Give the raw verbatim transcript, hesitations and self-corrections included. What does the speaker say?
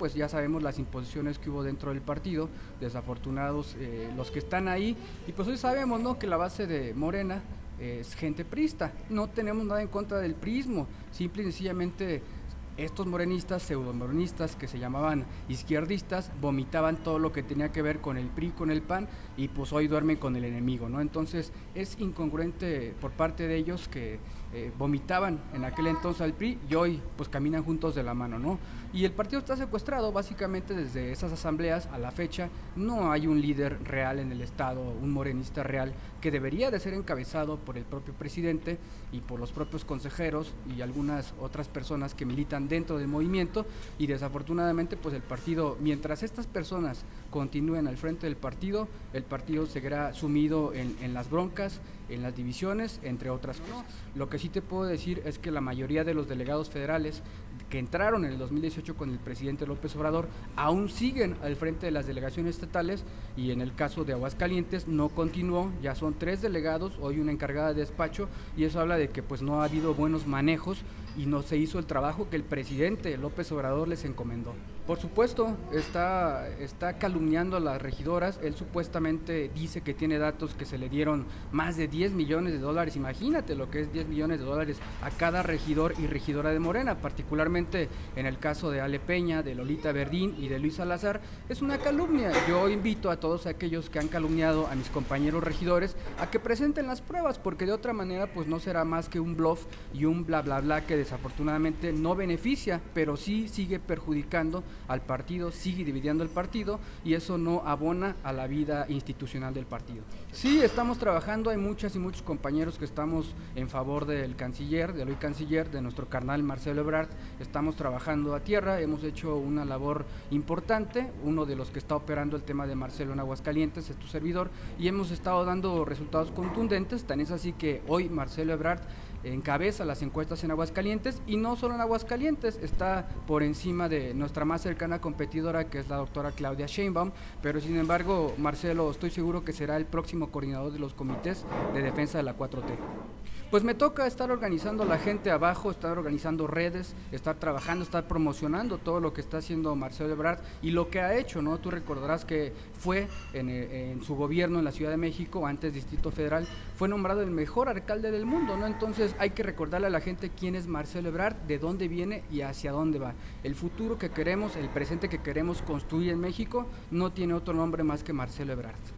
pues ya sabemos las imposiciones que hubo dentro del partido, desafortunados eh, los que están ahí, y pues hoy sabemos, ¿no?, que la base de Morena es gente priista. No tenemos nada en contra del priismo, simple y sencillamente estos morenistas, pseudomorenistas que se llamaban izquierdistas, vomitaban todo lo que tenía que ver con el P R I, con el P A N, y pues hoy duermen con el enemigo, ¿no? Entonces es incongruente por parte de ellos que eh, vomitaban en aquel entonces al P R I y hoy pues caminan juntos de la mano, ¿no? Y el partido está secuestrado básicamente desde esas asambleas a la fecha. No hay un líder real en el estado, un morenista real que debería de ser encabezado por el propio presidente y por los propios consejeros y algunas otras personas que militan dentro del movimiento, y desafortunadamente pues el partido, mientras estas personas continúen al frente del partido, el partido seguirá sumido en, en las broncas, en las divisiones, entre otras cosas. Lo que sí te puedo decir es que la mayoría de los delegados federales que entraron en el dos mil dieciocho con el presidente López Obrador aún siguen al frente de las delegaciones estatales, y en el caso de Aguascalientes no continuó, ya son tres delegados, hoy una encargada de despacho, y eso habla de que pues no ha habido buenos manejos y no se hizo el trabajo que el presidente López Obrador les encomendó. Por supuesto, está, está calumniando a las regidoras. Él supuestamente dice que tiene datos que se le dieron más de diez millones de dólares, imagínate lo que es diez millones de dólares a cada regidor y regidora de Morena, particularmente en el caso de Ale Peña, de Lolita Verdín y de Luis Salazar. Es una calumnia. Yo invito a todos aquellos que han calumniado a mis compañeros regidores a que presenten las pruebas, porque de otra manera pues no será más que un bluff y un bla bla bla que desafortunadamente no beneficia, pero sí sigue perjudicando al partido, sigue dividiendo el partido, y eso no abona a la vida institucional del partido. Sí, estamos trabajando, hay muchas y muchos compañeros que estamos en favor del canciller, del hoy canciller, de nuestro carnal Marcelo Ebrard. Estamos trabajando a tierra, hemos hecho una labor importante. Uno de los que está operando el tema de Marcelo en Aguascalientes es tu servidor, y hemos estado dando resultados contundentes. Tan es así que hoy Marcelo Ebrard encabeza las encuestas en Aguascalientes, y no solo en Aguascalientes, está por encima de nuestra más cercana competidora, que es la doctora Claudia Sheinbaum, pero sin embargo Marcelo estoy seguro que será el próximo coordinador de los comités de defensa de la cuatro T. Pues me toca estar organizando a la gente abajo, estar organizando redes, estar trabajando, estar promocionando todo lo que está haciendo Marcelo Ebrard y lo que ha hecho, ¿no? Tú recordarás que fue en, en su gobierno en la Ciudad de México, antes Distrito Federal, fue nombrado el mejor alcalde del mundo, ¿no? Entonces hay que recordarle a la gente quién es Marcelo Ebrard, de dónde viene y hacia dónde va. El futuro que queremos, el presente que queremos construir en México no tiene otro nombre más que Marcelo Ebrard.